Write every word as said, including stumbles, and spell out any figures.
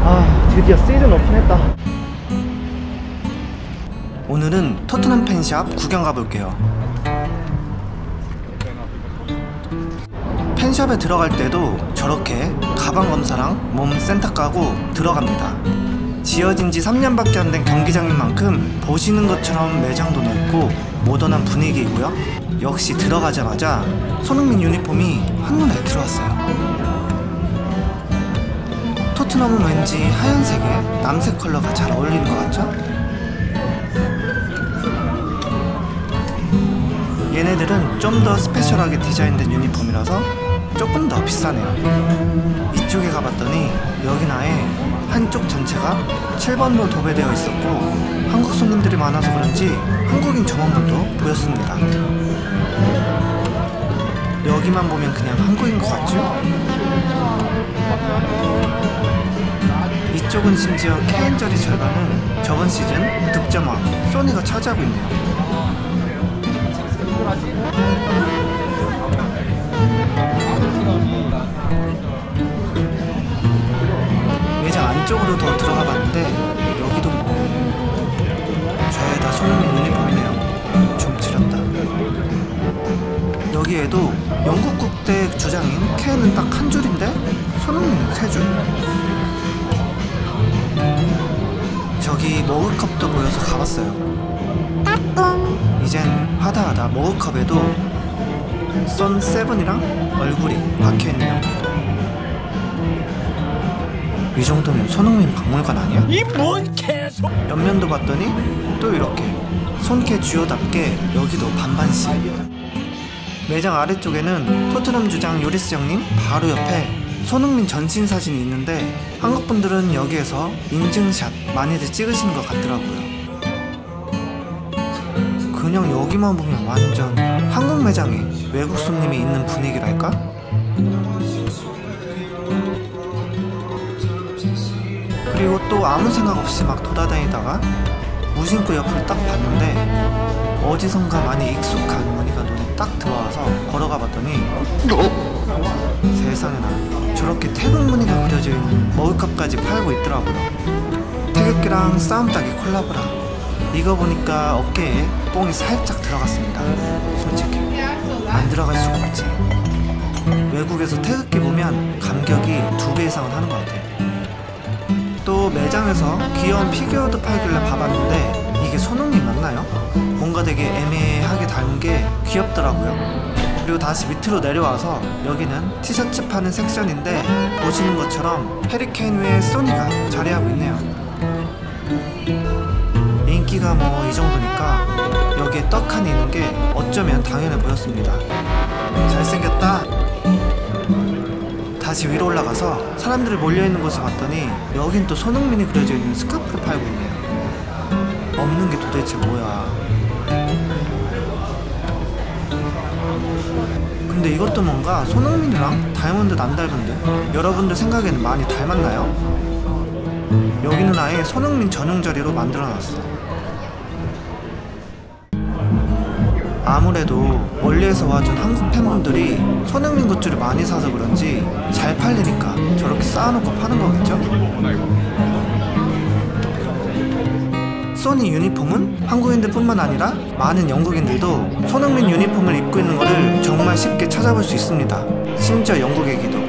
아, 드디어 시즌 오픈했다. 오늘은 토트넘 팬샵 구경 가볼게요. 팬샵에 들어갈 때도 저렇게 가방 검사랑 몸 센터 까고 들어갑니다. 지어진 지 삼 년밖에 안 된 경기장인 만큼 보시는 것처럼 매장도 넓고 모던한 분위기이고요. 역시 들어가자마자 손흥민 유니폼이 한눈에 들어왔어요. 토트넘은 왠지 하얀색에 남색 컬러가 잘 어울리는 것 같죠? 얘네들은 좀 더 스페셜하게 디자인된 유니폼이라서 조금 더 비싸네요. 이쪽에 가봤더니 여긴 아예 한쪽 전체가 칠 번으로 도배되어 있었고 한국 손님들이 많아서 그런지 한국인 점원분도 보였습니다. 여기만 보면 그냥 한국인 것 같죠? 이쪽은 심지어 케인저리 절반은 저번 시즌 득점왕 소니가 차지하고 있네요. 매장 안쪽으로 더 들어가 봤는데 여기도 뭐 죄다 손흥민 유니폼이네요. 좀 지렸다. 여기에도 영국 국대 주장인 케인은 딱 한 줄인데 손흥민은 세 줄. 저기 머그컵도 보여서 가봤어요. 이젠 하다하다 머그컵에도 선 세븐이랑 얼굴이 박혀있네요. 이 정도면 손흥민 박물관 아니야? 이 뭔 개소! 옆면도 봤더니 또 이렇게 손캐 주요답게 여기도 반반씩. 매장 아래쪽에는 토트넘 주장 요리스 형님 바로 옆에 손흥민 전신 사진이 있는데 한국분들은 여기에서 인증샷 많이들 찍으시는 것 같더라고요. 그냥 여기만 보면 완전 한국 매장에 외국 손님이 있는 분위기랄까? 그리고 또 아무 생각 없이 막 돌아다니다가 무심코 옆을 딱 봤는데 어디선가 많이 익숙한 무늬가 눈에 딱 들어와서 걸어가 봤더니 세상에나 저렇게 태극 무늬가 그려져 있는 머그컵까지 팔고 있더라고요. 태극기랑 싸움닭이 콜라보라. 이거 보니까 어깨에 뽕이 살짝 들어갔습니다. 솔직히 안 들어갈 수가 없지. 외국에서 태극기 보면 감격이 두 배 이상은 하는 것 같아. 또 매장에서 귀여운 피규어도 팔길래 봐봤는데 이게 손흥민 맞나요? 뭔가 되게 애매하게 닮은 게 귀엽더라고요. 그리고 다시 밑으로 내려와서 여기는 티셔츠 파는 섹션인데 보시는 것처럼 해리케인 외에 소니가 자리하고 있네요. 인기가 뭐 이 정도니까 여기에 떡하니 있는 게 어쩌면 당연해 보였습니다. 잘생겼다. 다시 위로 올라가서 사람들이 몰려있는 곳을 봤더니 여긴 또 손흥민이 그려져 있는 스카프를 팔고 있네요. 없는 게 도대체 뭐야. 근데 이것도 뭔가 손흥민이랑 닮은 듯 안 닮은 듯. 여러분들 생각에는 많이 닮았나요? 여기는 아예 손흥민 전용 자리로 만들어놨어. 아무래도 멀리에서 와준 한국 팬분들이 손흥민 굿즈를 많이 사서 그런지 잘 팔리니까 저렇게 쌓아놓고 파는 거겠죠? 소니 유니폼은 한국인들 뿐만 아니라 많은 영국인들도 손흥민 유니폼을 입고 있는 거를 정말 쉽게 찾아볼 수 있습니다. 심지어 영국 애기도.